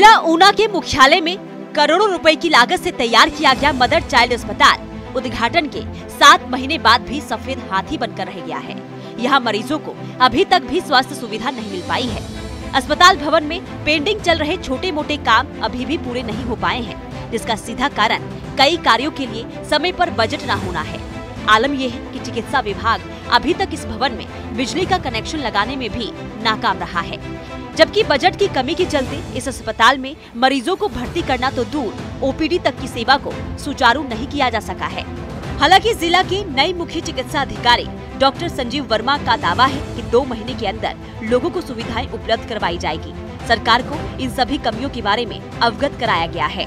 जिला ऊना के मुख्यालय में करोड़ों रुपए की लागत से तैयार किया गया मदर चाइल्ड अस्पताल उद्घाटन के 7 महीने बाद भी सफेद हाथी बनकर रह गया है। यहाँ मरीजों को अभी तक भी स्वास्थ्य सुविधा नहीं मिल पाई है। अस्पताल भवन में पेंडिंग चल रहे छोटे मोटे काम अभी भी पूरे नहीं हो पाए हैं, जिसका सीधा कारण कई कार्यों के लिए समय पर बजट न होना है। आलम यह है कि चिकित्सा विभाग अभी तक इस भवन में बिजली का कनेक्शन लगाने में भी नाकाम रहा है, जबकि बजट की कमी के चलते इस अस्पताल में मरीजों को भर्ती करना तो दूर, ओपीडी तक की सेवा को सुचारू नहीं किया जा सका है। हालांकि जिला के नए मुख्य चिकित्सा अधिकारी डॉक्टर संजीव वर्मा का दावा है कि 2 महीने के अंदर लोगों को सुविधाएं उपलब्ध करवाई जाएगी। सरकार को इन सभी कमियों के बारे में अवगत कराया गया है।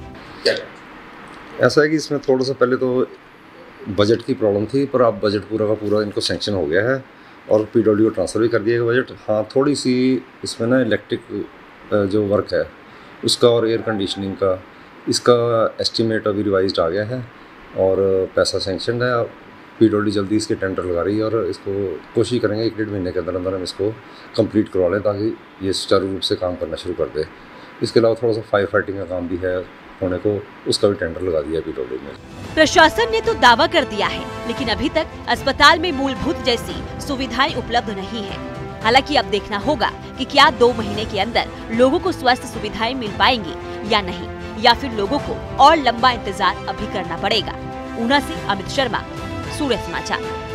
ऐसा है कि इसमें थोड़ा सा पहले तो बजट की प्रॉब्लम थी, पर अब बजट पूरा का पूरा इनको सैंक्शन हो गया है और पीडब्ल्यू को ट्रांसफर भी कर दिया गया बजट। हाँ, थोड़ी सी इसमें ना इलेक्ट्रिक जो वर्क है उसका और एयर कंडीशनिंग का, इसका एस्टीमेट अभी रिवाइज्ड आ गया है और पैसा सैंक्शन है। पीडब्ल्यू जल्दी इसके टेंडर लगा रही है और इसको कोशिश करेंगे 1-1.5 महीने के अंदर अंदर हम इसको कंप्लीट करवा लें, ताकि ये सुचारू रूप से काम करना शुरू कर दे। इसके अलावा थोड़ा सा फायर फाइटिंग का काम भी है होने को, उसका भी टेंडर लगा दिया पीडब्ल्यू ने। प्रशासन ने तो दावा कर दिया है, लेकिन अभी तक अस्पताल में मूलभूत जैसी सुविधाएं उपलब्ध नहीं है। हालांकि अब देखना होगा कि क्या 2 महीने के अंदर लोगों को स्वास्थ्य सुविधाएं मिल पाएंगी या नहीं, या फिर लोगों को और लंबा इंतजार अभी करना पड़ेगा। ऊना से अमित शर्मा, सूर्य समाचार।